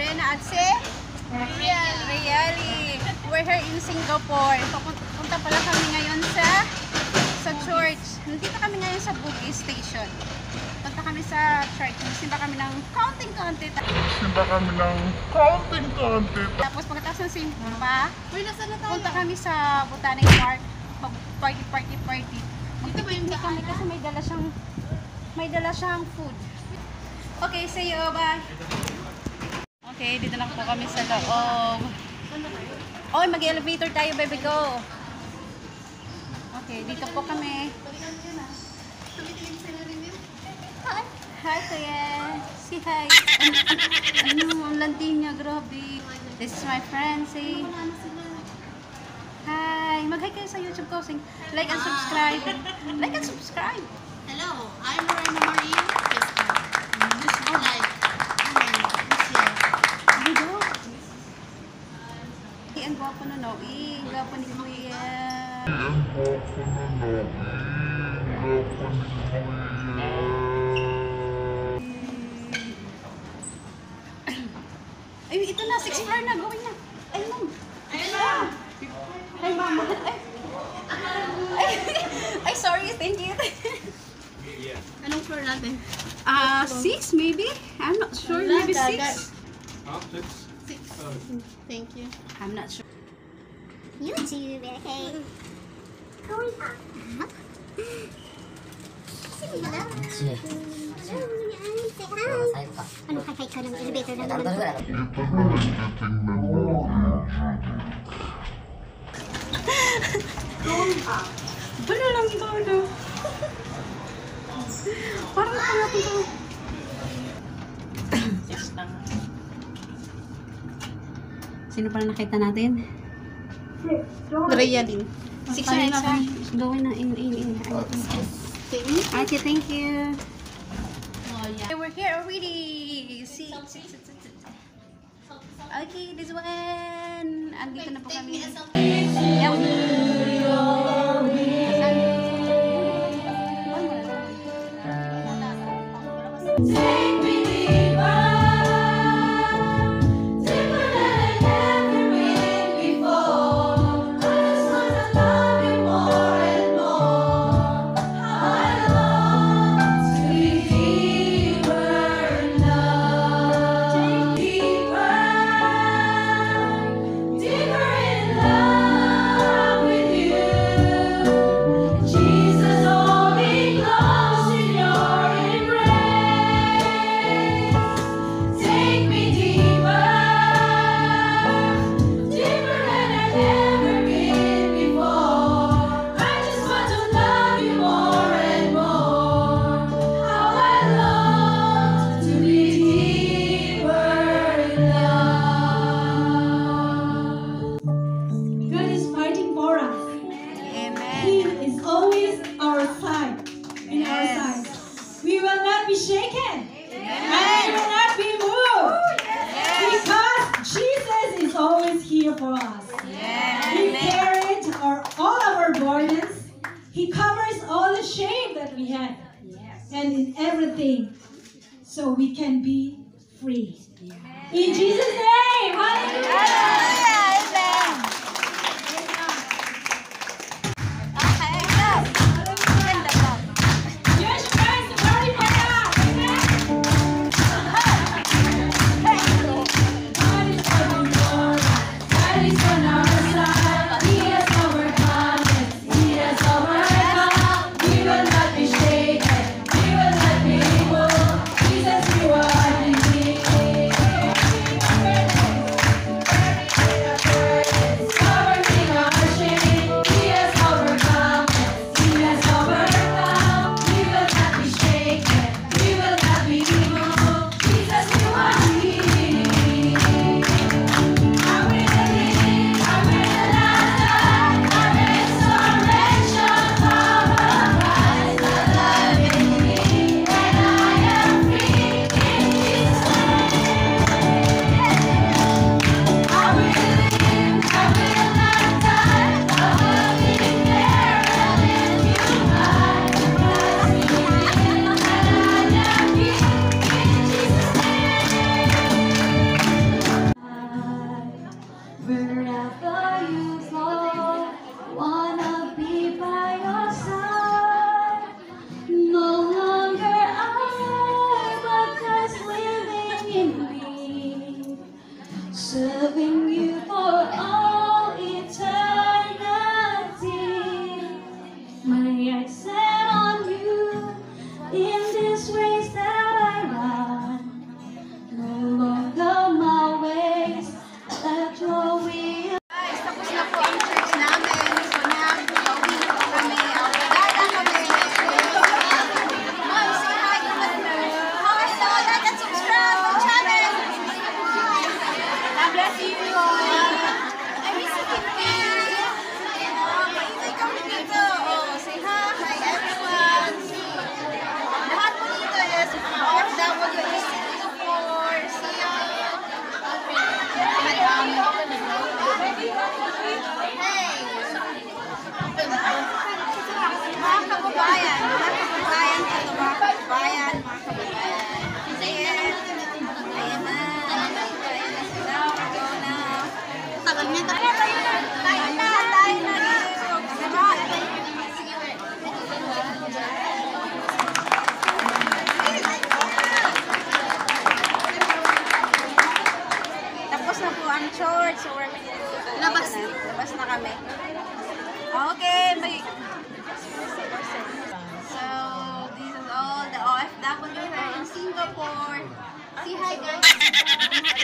Rena at si Really. We're here in Singapore. Punta pala kami ngayon sa church. Nandito kami ngayon sa Bugis Station. Punta kami sa church. Simba kami ng counting-counting. Tapos pagkatapos ng simba, punta kami sa Botanic Park. Party. Magpipiknik kami kasi may dala siyang food. Okay, see you. Bye. Okay, dito na po kami sa loob. Oy, mag-elevator tayo, baby, go. Okay, dito po kami. Hi, kuya. Say hi. Ano, ang landi niya, grabe. This is my friend, say. Hi. Mag-hi kayo sa YouTube ko. Sing like and subscribe. Like and subscribe. Hello, I'm Rena Marie. Just like. Ang gwapo na no. Ang gwapo ni Kuya. Ay, ito na. 6th floor na. Gawin na. Ay, ma'am. Ay, ma'am. Ay, sorry. Thank you. Anong floor natin? 6 maybe? I'm not sure. Maybe 6. 6. Thank you. I'm not sure. YouTube, okay. Going up. Say hello. Say hi. Ano hi ka ng elevator na naman po? Going up. Bala lang ito, ano? Parang natin ito. Sino pala nakita natin? Really. 6 na lang. Gawin na. In. Okay, thank you. Oh, yeah. We're here already. See. Okay, this one. Andito na po kami. Take me deeper. Shaken and will not be moved because Jesus is always here for us. He carried all of our burdens. He covers all the shame that we have and in everything so we can be free. In Jesus' name, hallelujah. serving you for all eternity. May I set on you in this race that I run. No longer my ways, let your will. Guys, tapos na po ang church namin. So now, pauwi na po kami. Gala kami. Mom, say hi to the hello, like and subscribe to the channel. God bless you all. I miss you, Kitty. Maingay kami dito. Oh, say hi, everyone. Lahat po dito is OFW is Singapore. See you. Mga kababayan ito, mga kababayan. Ayan na. Ayan na sila. Go na. Tagal niya. Tayo na. Diba? Tapos na po ang church. So, we're Labas. Labas na kami. Okay, so, this is all the OFW here in Singapore. Say hi, guys.